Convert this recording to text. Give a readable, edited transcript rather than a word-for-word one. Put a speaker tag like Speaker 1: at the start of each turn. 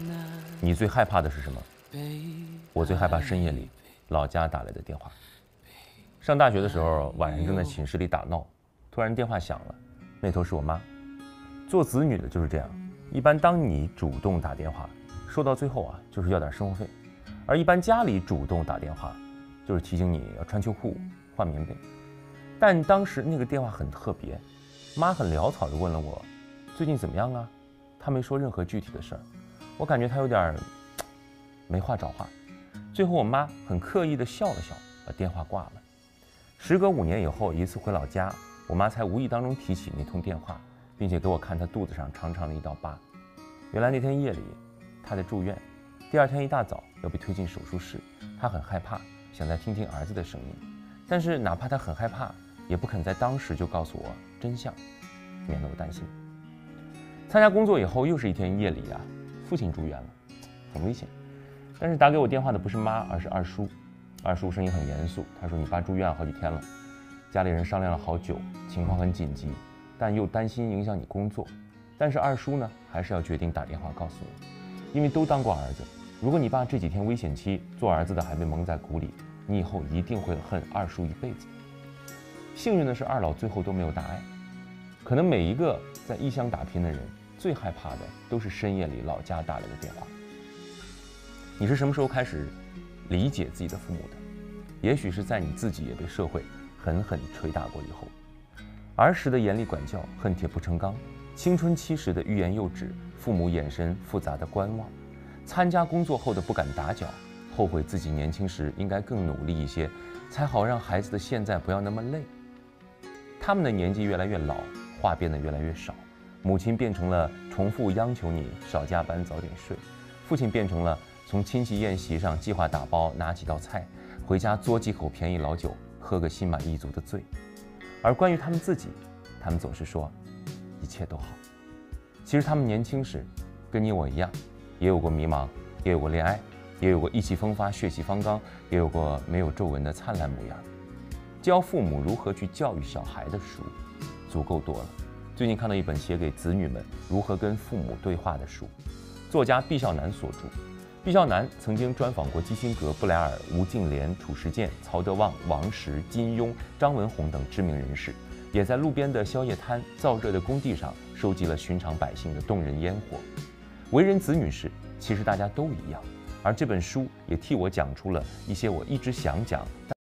Speaker 1: 你最害怕的是什么？我最害怕深夜里老家打来的电话。上大学的时候，晚上正在寝室里打闹，突然电话响了，那头是我妈。做子女的就是这样，一般当你主动打电话，说到最后啊，就是要点生活费；而一般家里主动打电话，就是提醒你要穿秋裤、换棉被。但当时那个电话很特别，妈很潦草地问了我最近怎么样啊，她没说任何具体的事儿，我感觉她有点没话找话。最后我妈很刻意地笑了笑，把电话挂了。时隔5年以后，一次回老家，我妈才无意当中提起那通电话，并且给我看她肚子上长长的一道疤。原来那天夜里她在住院，第二天一大早要被推进手术室，她很害怕，想再听听儿子的声音，但是哪怕她很害怕，也不肯在当时就告诉我真相，免得我担心。参加工作以后，又是一天夜里啊，父亲住院了，很危险。但是打给我电话的不是妈，而是二叔。二叔声音很严肃，他说：“你爸住院好几天了，家里人商量了好久，情况很紧急，但又担心影响你工作。但是二叔呢，还是要决定打电话告诉你，因为都当过儿子。如果你爸这几天危险期，做儿子的还被蒙在鼓里，你以后一定会恨二叔一辈子。”幸运的是，二老最后都没有大碍。可能每一个在异乡打拼的人，最害怕的都是深夜里老家打来的电话。你是什么时候开始理解自己的父母的？也许是在你自己也被社会狠狠捶打过以后。儿时的严厉管教，恨铁不成钢；青春期时的欲言又止，父母眼神复杂的观望；参加工作后的不敢打搅，后悔自己年轻时应该更努力一些，才好让孩子的现在不要那么累。他们的年纪越来越老，话变得越来越少，母亲变成了重复央求你少加班早点睡，父亲变成了从亲戚宴席上计划打包拿几道菜，回家嘬几口便宜老酒，喝个心满意足的醉。而关于他们自己，他们总是说一切都好。其实他们年轻时跟你我一样，也有过迷茫，也有过恋爱，也有过意气风发血气方刚，也有过没有皱纹的灿烂模样。教父母如何去教育小孩的书足够多了。最近看到一本写给子女们如何跟父母对话的书，作家毕孝南所著。毕孝南曾经专访过基辛格、布莱尔、吴敬琏、褚时健、曹德旺、王石、金庸、张文宏等知名人士，也在路边的宵夜摊、燥热的工地上收集了寻常百姓的动人烟火。为人子女时，其实大家都一样，而这本书也替我讲出了一些我一直想讲